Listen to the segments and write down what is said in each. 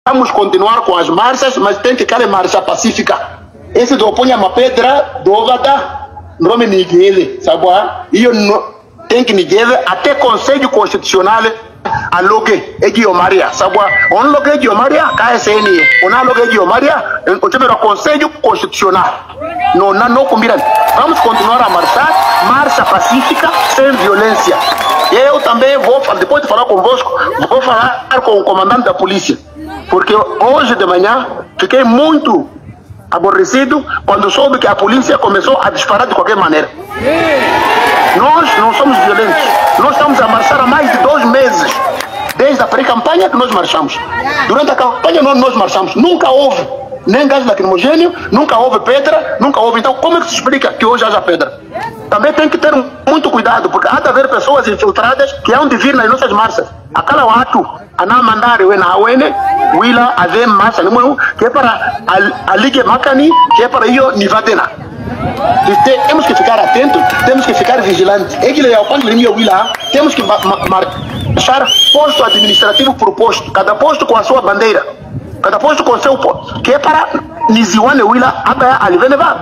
vamos continuar com as marchas, mas tem que ser marcha pacífica. Esse do põe uma pedra, do vata, nome ninguém, sabe? E eu tenho que ninguém até Conselho Constitucional alogue Egio Maria, sabe? On logue Egio Maria, KSN, on alogue Egio Maria, o time do Conselho Constitucional. Não combina. Vamos continuar a marchar, marcha pacífica, sem violência. Eu também vou, depois de falar convosco, vou falar com o comandante da polícia, porque hoje de manhã fiquei muito aborrecido quando soube que a polícia começou a disparar de qualquer maneira. Nós não somos violentos. Nós estamos a marchar há mais de 2 meses. Desde a pré-campanha que nós marchamos. Durante a campanha nós marchamos. Nunca houve nem gás lacrimogêneo, nunca houve pedra, nunca houve. Então como é que se explica que hoje haja pedra? Também tem que ter muito cuidado, porque há de haver pessoas infiltradas que hão de vir nas nossas marchas. Aquela ato, a não mandar o Enauene, o Ila, a ver marcha, que é para a Liga Macani, que é para eu Nivadena. Temos que ficar atentos, temos que ficar vigilantes. Temos que marchar posto administrativo por posto, cada posto com a sua bandeira, cada posto com o seu posto, que é para Niziwane Wila, Abaya Aliveneva,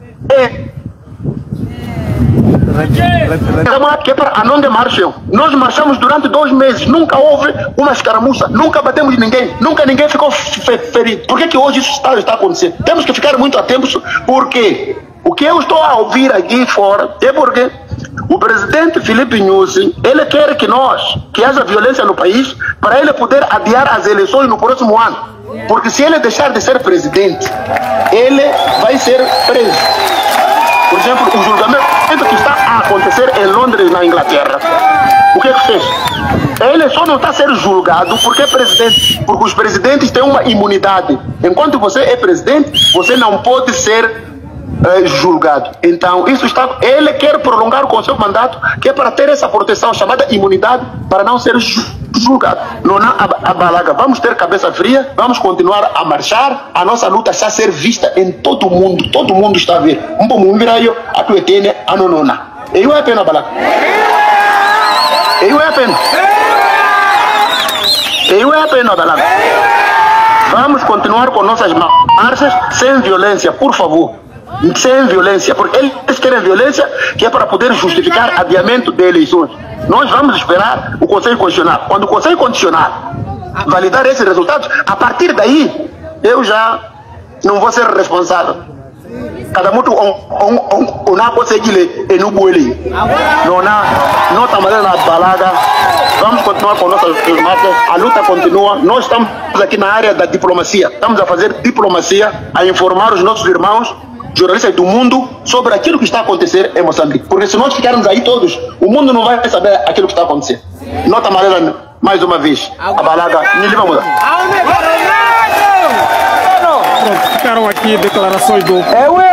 que é para não de marcham. Nós marchamos durante 2 meses, nunca houve uma escaramuça, nunca batemos ninguém, nunca ninguém ficou ferido. Por que hoje isso está acontecendo? Temos que ficar muito atentos, porque o que eu estou a ouvir aqui fora é porque o presidente Filipe Nyusi, ele quer que haja violência no país para ele poder adiar as eleições no próximo ano. Porque se ele deixar de ser presidente, ele vai ser preso. Por exemplo, o julgamento que está a acontecer em Londres, na Inglaterra, o que fez? Ele só não está a ser julgado porque é presidente, porque os presidentes têm uma imunidade. Enquanto você é presidente, você não pode ser julgado. Então, ele quer prolongar com o seu mandato, que é para ter essa proteção chamada imunidade, para não ser julgado. Não há balaga. Vamos ter cabeça fria, vamos continuar a marchar. A nossa luta está a ser vista em todo o mundo. Todo mundo está a ver. Eu é pena balaga. Eu é pena. Eu é pena balaga. Vamos continuar com nossas marchas sem violência, por favor. Sem violência, porque eles querem violência, que é para poder justificar adiamento de eleições. Nós vamos esperar o Conselho Constitucional. Quando o Conselho Constitucional validar esses resultados, a partir daí, eu já não vou ser responsável. Cada muito não consegue ler e não buele. Não estamos na balada. Vamos continuar com nossas marchas. A luta continua. Nós estamos aqui na área da diplomacia. Estamos a fazer diplomacia, a informar os nossos irmãos jornalistas do mundo sobre aquilo que está a acontecer em Moçambique. Porque se nós ficarmos aí todos, o mundo não vai saber aquilo que está a acontecer. Nota amarela, mais uma vez. A balaga, vamos lá. Ficaram aqui declarações do